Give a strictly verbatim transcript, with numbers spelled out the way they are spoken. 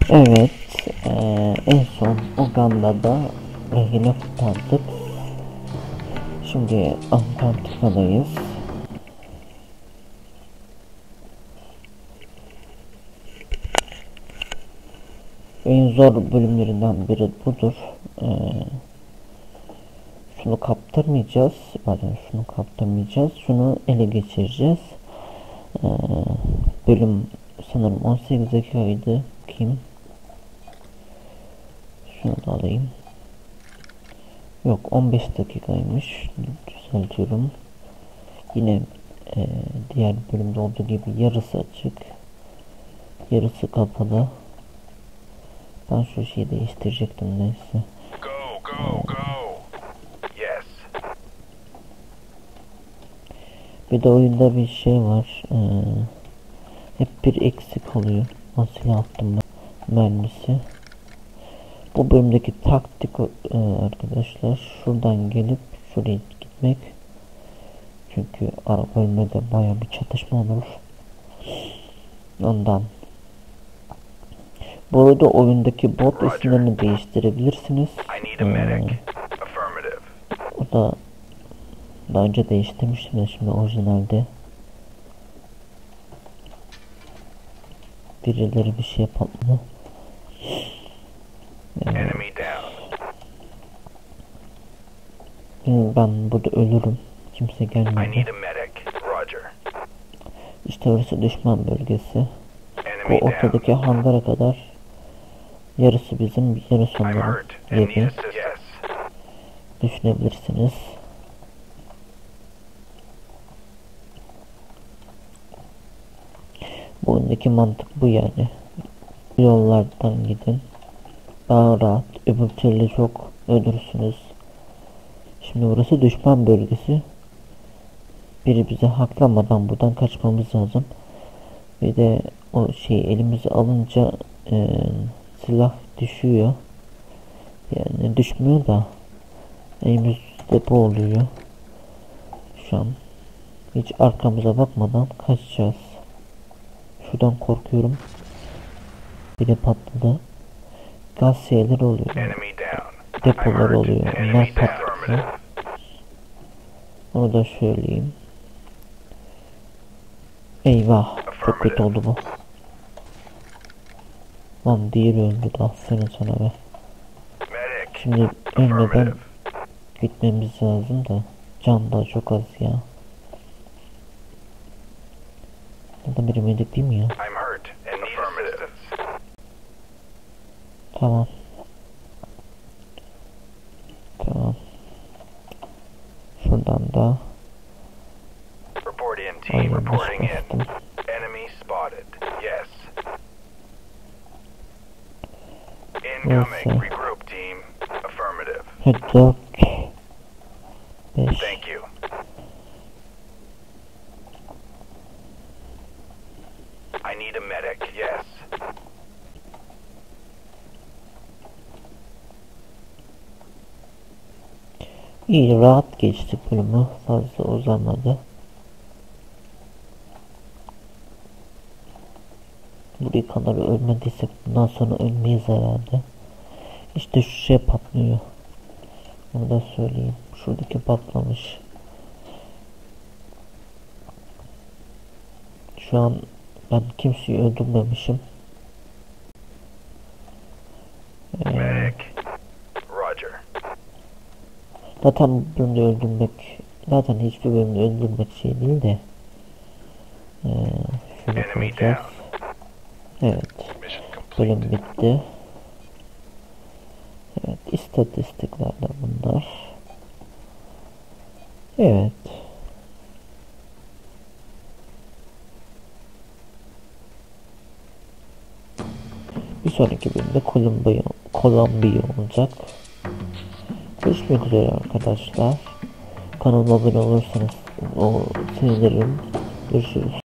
Evet, eee, en son Uganda'da rehine tutardık. Şimdi Antarktika'dayız. En zor bölümlerinden biri budur. Eee, şunu kaptırmayacağız. Pardon, şunu kaptırmayacağız. Şunu ele geçireceğiz. Eee, bölüm sanırım on sekiz dakikaydı. Kim? Şunu da alayım. Yok, on beş dakikaymış. Düzeltiyorum. Yine e, diğer bölümde olduğu gibi yarısı açık. Yarısı kapalı. Ben şu şeyi değiştirecektim neyse. Go, go, go. Yes. Bir de oyunda bir şey var. Ee, hep bir eksik oluyor. O silah attım ben. Mermisi. Bu bölümdeki taktik e, arkadaşlar şuradan gelip şuraya gitmek. Çünkü ara bölmede baya bir çatışma olur. Ondan. Bu arada oyundaki bot isimlerini değiştirebilirsiniz. Ee, o da daha önce değiştirmiştim de şimdi orijinalde birileri bir şey yapmadı. Ee, ben burada ölürüm. Kimse gelmedi. İşte orası düşman bölgesi. Bu ortadaki hangara kadar yarısı bizim, yarısı onların gibi düşünebilirsiniz. Bu oyundaki mantık bu yani. Yollardan gidin. Daha rahat. Öbür türlü çok ölürsünüz. Şimdi burası düşman bölgesi. Biri bize haklamadan buradan kaçmamız lazım. Bir de o şeyi elimize alınca e, silah düşüyor. Yani düşmüyor da elimizde bu oluyor. Şu an hiç arkamıza bakmadan kaçacağız. Şuradan korkuyorum. Bir de patladı. Gaz şeyler oluyor. Depolar oluyor. Onlar patlıyor. Onu da söyleyeyim. Eyvah. Çok kötü oldu bu. Lan diğeri öldü da. Senin sana be. Şimdi ölmeden gitmemiz lazım da. Can da çok az ya. Neden biri medik değil mi ya? Tamam. Tamam. Şuradan da aynen bastım. Neyse. dört beş İyi, rahat geçti bölümü, fazla uzamadı. Buraya kadar ölmediysek bundan sonra ölmeyiz herhalde. İşte şu şey patlıyor. Onu da söyleyeyim. Şuradaki patlamış. Şu an ben kimseyi öldürmemişim. Ee, zaten bu bölümde öldürmek, zaten hiçbir bölümde öldürmek şey değil de. Ee, şöyle koyacağız. Evet. Bölüm bitti. Evet. İstatistiklerde bunlar. Evet. Bir sonraki bölümde Kolombiya, Kolombiya olacak. Görüşmek üzere arkadaşlar. Kanalıma abone olursanız o sevinirim. Görüşürüz.